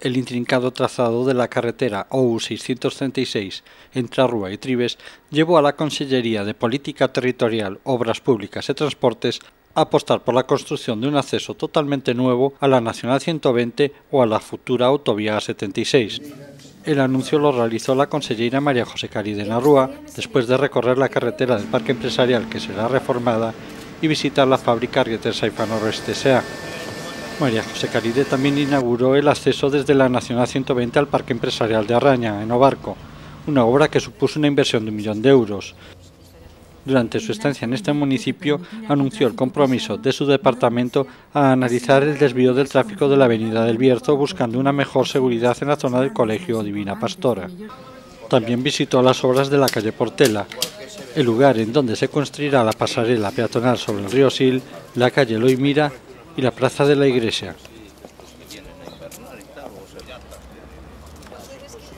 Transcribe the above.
El intrincado trazado de la carretera OU 636 entre Arrúa y Trives llevó a la Consellería de Política Territorial, Obras Públicas y Transportes a apostar por la construcción de un acceso totalmente nuevo a la Nacional 120 o a la futura autovía A76. El anuncio lo realizó la consellera María José Caride en Arrúa, después de recorrer la carretera del Parque Empresarial que será reformada y visitar la fábrica Rieter Saifa-Noroeste S.A. María José Caride también inauguró el acceso desde la Nacional 120 al Parque Empresarial de Arraña, en Obarco, una obra que supuso una inversión de 1 millón de euros. Durante su estancia en este municipio, anunció el compromiso de su departamento a analizar el desvío del tráfico de la avenida del Bierzo, buscando una mejor seguridad en la zona del Colegio Divina Pastora. También visitó las obras de la calle Portela, el lugar en donde se construirá la pasarela peatonal sobre el río Sil, la calle Loimira y la plaza de la iglesia.